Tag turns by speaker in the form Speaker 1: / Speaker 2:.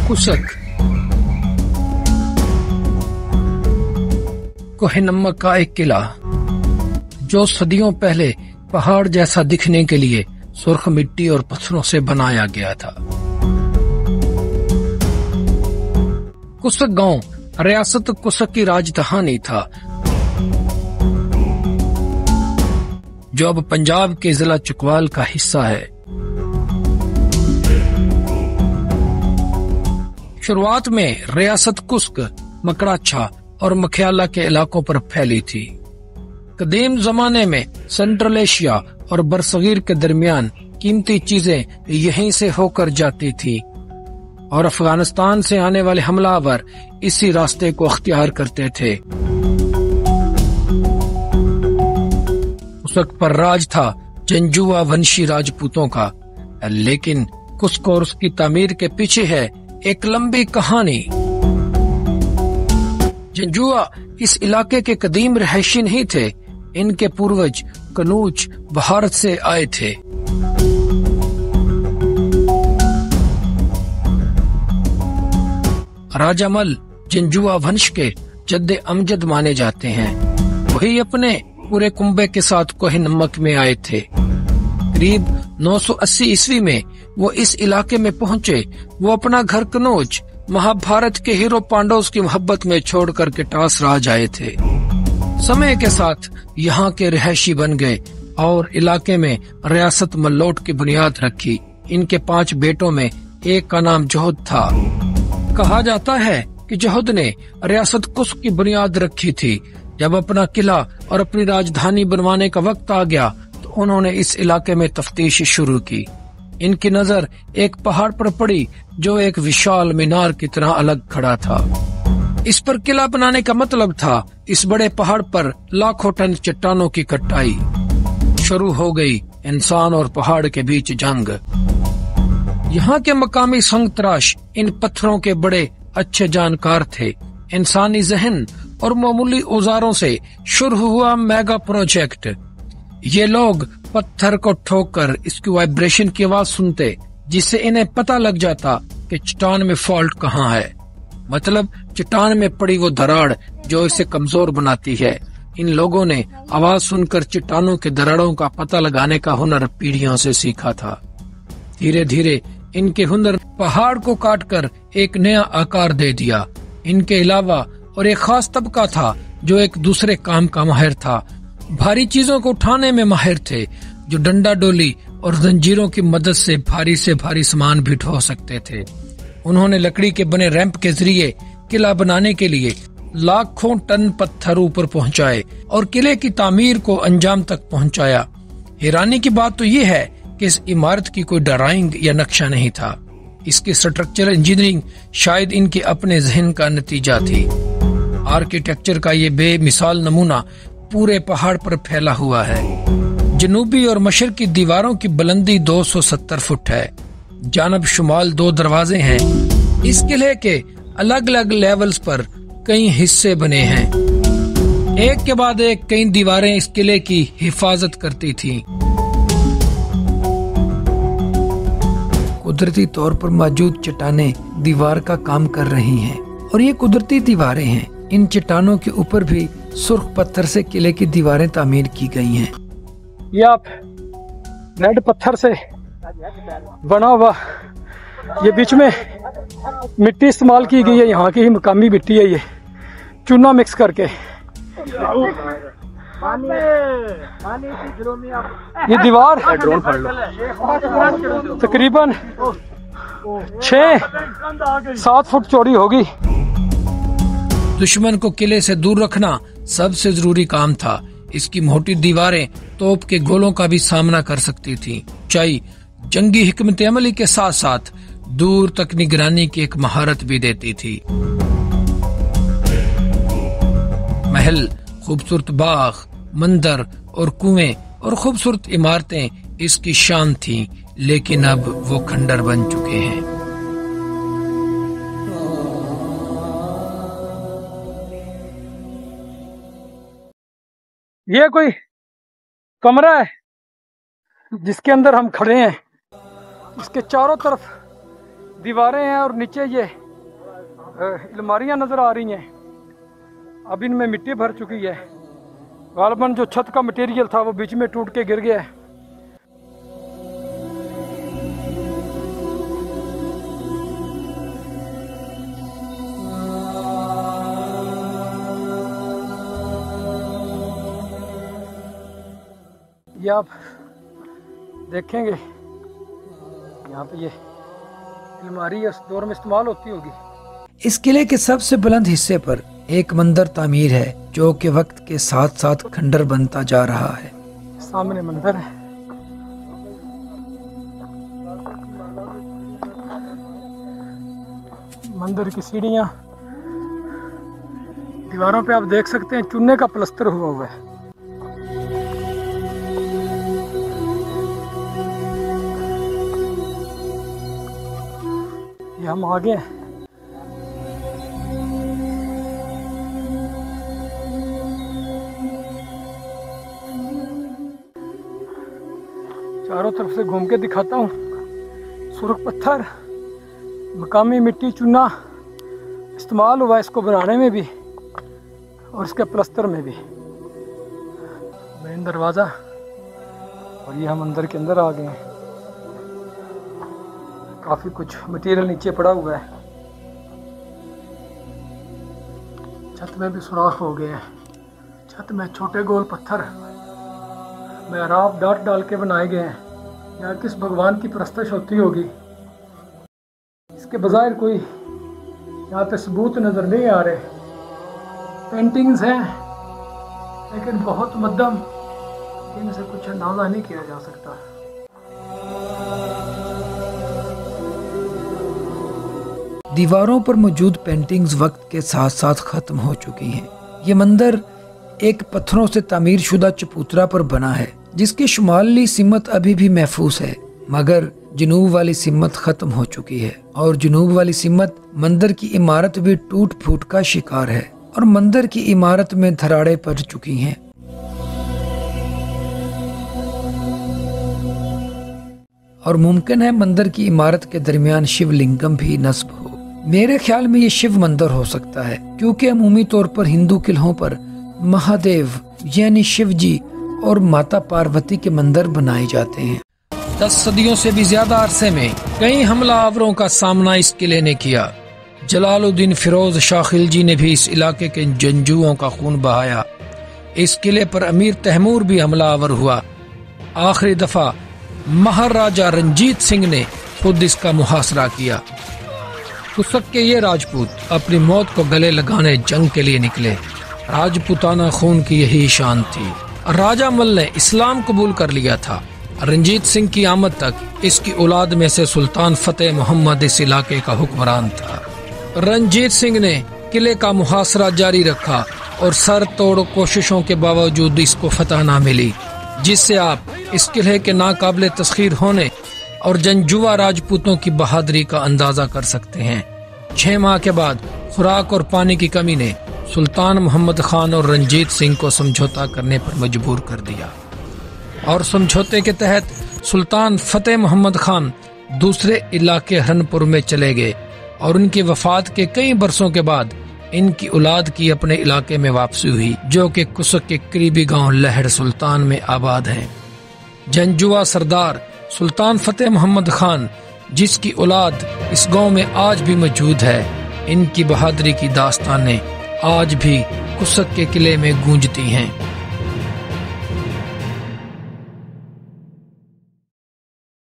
Speaker 1: कुसक कोह नमक का एक किला जो सदियों पहले पहाड़ जैसा दिखने के लिए सुर्ख मिट्टी और पत्थरों से बनाया गया था। कुसक गांव रियासत कुसक की राजधानी था, जो अब पंजाब के जिला चकवाल का हिस्सा है। शुरुआत में रियासत कुस्क, मकड़ाछा और मखियाला के इलाकों पर फैली थी। कदीम जमाने में सेंट्रल एशिया और बरसगीर के दरमियान कीमती चीजें यहीं से होकर जाती थी और अफगानिस्तान से आने वाले हमलावर इसी रास्ते को अख्तियार करते थे। उस वक्त पर राज था जंजुआ वंशी राजपूतों का, लेकिन कुस्क और उसकी तामीर के पीछे है एक लंबी कहानी। जंजुआ इस इलाके के कदीम रहायशी नहीं थे, इनके पूर्वज कनूज भारत से आए थे। राजा मल जंजुआ वंश के जद्दे अमजद माने जाते हैं। वही अपने पूरे कुंबे के साथ कोह नमक में आए थे। करीब 980 ईस्वी में वो इस इलाके में पहुंचे। वो अपना घर कनौज महाभारत के हीरो पांडवों की मोहब्बत में छोड़कर के टास राज आए थे। समय के साथ यहाँ के रिहायशी बन गए और इलाके में रियासत मल्लोट की बुनियाद रखी। इनके 5 बेटों में एक का नाम जोहद था। कहा जाता है कि जोहद ने रियासत कुस्क की बुनियाद रखी थी। जब अपना किला और अपनी राजधानी बनवाने का वक्त आ गया तो उन्होंने इस इलाके में तफ्तीश शुरू की। इनकी नजर एक पहाड़ पर पड़ी जो एक विशाल मीनार की तरह अलग खड़ा था। इस पर किला बनाने का मतलब था इस बड़े पहाड़ पर लाखों टन चट्टानों की कटाई। शुरू हो गई इंसान और पहाड़ के बीच जंग। यहाँ के मकामी संग तराश इन पत्थरों के बड़े अच्छे जानकार थे। इंसानी जहन और मामूली औजारों से शुरू हुआ मेगा प्रोजेक्ट। ये लोग पत्थर को ठोककर इसकी वाइब्रेशन की आवाज सुनते, जिससे इन्हें पता लग जाता कि चट्टान में फॉल्ट कहाँ है, मतलब चट्टान में पड़ी वो दरार जो इसे कमजोर बनाती है। इन लोगों ने आवाज सुनकर चट्टानों के दरारों का पता लगाने का हुनर पीढ़ियों से सीखा था। धीरे धीरे इनके हुनर पहाड़ को काटकर एक नया आकार दे दिया। इनके अलावा और एक खास तबका था जो एक दूसरे काम का माहिर था। भारी चीजों को उठाने में माहिर थे, जो डंडा डोली और जंजीरों की मदद से भारी सामान भी ढो सकते थे। उन्होंने लकड़ी के बने रैंप के जरिए किला बनाने के लिए लाखों टन पत्थर ऊपर पहुंचाए और किले की तामीर को अंजाम तक पहुंचाया। हैरानी की बात तो ये है कि इस इमारत की कोई ड्राइंग या नक्शा नहीं था। इसकी स्ट्रक्चरल इंजीनियरिंग शायद इनके अपने जहन का नतीजा थी। आर्किटेक्चर का ये बेमिसाल नमूना पूरे पहाड़ पर फैला हुआ है। जनूबी और मशरक की दीवारों की बुलंदी 270 फुट है। जानब शुमाल 2 दरवाजे हैं। इस किले के अलग अलग लेवल्स पर कई हिस्से बने हैं। एक के बाद एक कई दीवारें इस किले की हिफाजत करती थीं। कुदरती तौर पर मौजूद चट्टानें दीवार का काम कर रही हैं और ये कुदरती दीवारें हैं। इन चट्टानों के ऊपर भी सुर्ख पत्थर से किले की दीवारें तामीर की गई हैं।
Speaker 2: ये आप रेड पत्थर से बना हुआ, ये बीच में मिट्टी इस्तेमाल की गई है, यहाँ की ही मकामी मिट्टी है। ये चूना मिक्स करके ये दीवार तकरीबन 6-7 फुट चौड़ी होगी।
Speaker 1: दुश्मन को किले से दूर रखना सबसे जरूरी काम था। इसकी मोटी दीवारें तोप के गोलों का भी सामना कर सकती थीं। ऊंचाई जंगी हिकमत अमली के साथ साथ दूर तक निगरानी की एक महारत भी देती थी। महल, खूबसूरत बाग, मंदिर और कुएं और खूबसूरत इमारतें इसकी शान थीं, लेकिन अब वो खंडर बन चुके हैं।
Speaker 2: ये कोई कमरा है जिसके अंदर हम खड़े हैं। इसके चारों तरफ दीवारें हैं और नीचे ये अलमारियां नज़र आ रही हैं। अब इनमें मिट्टी भर चुकी है। गालबन जो छत का मटेरियल था वो बीच में टूट के गिर गया है। ये आप देखेंगे यहाँ पे ये अलमारी उस दौर में इस्तेमाल होती होगी।
Speaker 3: इस किले के सबसे बुलंद हिस्से पर एक मंदिर तामीर है जो कि वक्त के साथ साथ खंडर बनता जा रहा है।
Speaker 2: सामने मंदिर है। मंदिर की सीढ़ियाँ, दीवारों पे आप देख सकते हैं चूने का प्लास्टर हुआ है। ये हम आगे हैं। चारों तरफ से घूम के दिखाता हूँ। सुर्ख पत्थर, मकामी मिट्टी, चूना इस्तेमाल हुआ इसको बनाने में भी और इसके प्लास्टर में भी। मेन दरवाज़ा, और ये हम अंदर के अंदर आ गए हैं। काफ़ी कुछ मटेरियल नीचे पड़ा हुआ है। छत में भी सुराख हो गए हैं। छत में छोटे गोल पत्थर मेहराब डाट डाल के बनाए गए हैं। यहाँ किस भगवान की परस्तिश होती होगी, इसके बजाय कोई यहाँ पे सबूत नज़र नहीं आ रहे। पेंटिंग्स हैं लेकिन बहुत मध्यम, इनसे कुछ अंदाजा नहीं किया जा सकता।
Speaker 3: दीवारों पर मौजूद पेंटिंग्स वक्त के साथ साथ खत्म हो चुकी हैं। ये मंदिर एक पत्थरों से तामीर शुदा चबूतरा पर बना है जिसकी शुमाली सिमत अभी भी महफूज है, मगर जनूब वाली सिमत खत्म हो चुकी है और जनूब वाली सिमत मंदिर की इमारत भी टूट फूट का शिकार है और मंदिर की इमारत में धराड़े पड़ चुकी हैं। और मुमकिन है मंदिर की इमारत के दरमियान शिवलिंगम भी नस्ब हो। मेरे ख्याल में ये शिव मंदिर हो सकता है क्योंकि अमूमी तौर पर हिंदू किलों पर महादेव यानी शिव जी और माता पार्वती के मंदिर बनाए जाते हैं।
Speaker 1: 10 सदियों से भी ज्यादा अरसे में कई हमलावरों का सामना इस किले ने किया। जलालुद्दीन फिरोज शाह खिलजी ने भी इस इलाके के जंगजुओं का खून बहाया। इस किले पर अमीर तैमूर भी हमलावर हुआ। आखिरी दफा महाराजा रंजीत सिंह ने खुद इसका मुहासरा किया। कुसक के ये राजपूत अपनी मौत को गले लगाने जंग के लिए निकले। राजपूताना खून की यही शान थी। राजा मल ने इस्लाम कबूल कर लिया था। रंजीत सिंह की आमद तक इसकी औलाद में से सुल्तान फतेह मोहम्मद इस इलाके का हुक्मरान था। रंजीत सिंह ने किले का मुहासरा जारी रखा और सर तोड़ कोशिशों के बावजूद इसको फतह न मिली, जिससे आप इस किले के नाकाबिले तस्खीर होने और जंगजुआ राजपूतों की बहादुरी का अंदाजा कर सकते हैं। 6 माह के बाद खुराक और पानी की कमी ने सुल्तान मोहम्मद खान और रंजीत सिंह को समझौता करने पर मजबूर कर दिया और समझौते के तहत सुल्तान फतेह मोहम्मद खान दूसरे इलाके हरनपुर में चले गए और उनकी वफात के कई बरसों के बाद इनकी औलाद की अपने इलाके में वापसी हुई, जो कि कुसक के करीबी गांव लहड़ सुल्तान में आबाद है। जंगजुआ सरदार सुल्तान फतेह मोहम्मद खान, जिसकी औलाद इस गांव में आज भी मौजूद है, इनकी बहादुरी की दास्तानें आज भी कुसक के किले में गूंजती हैं।